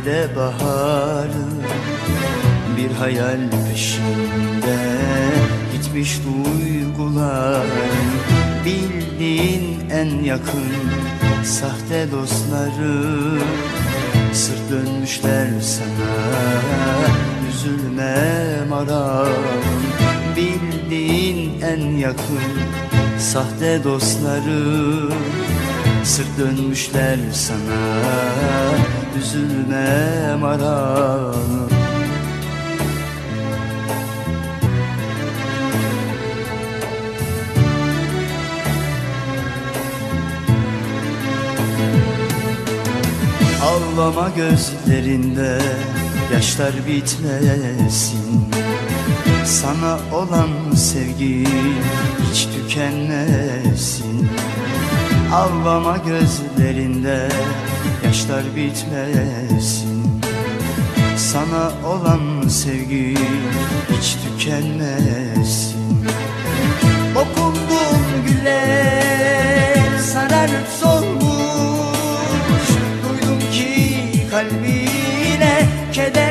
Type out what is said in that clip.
de baharı bir hayal peşinde gitmiş duyguların, bildiğin en yakın sahte dostları sırt dönmüşler sana. Üzülme maram, bildiğin en yakın sahte dostları sırt dönmüşler sana. Üzülme maram. Ağlama gözlerinde yaşlar bitmesin, sana olan sevgi hiç tükenmesin. Ağlama gözlerinde yaşlar bitmesin, sana olan sevgi hiç tükenmesin. Dokunduğum güller sararıp solmuş, duydum ki kalbine keder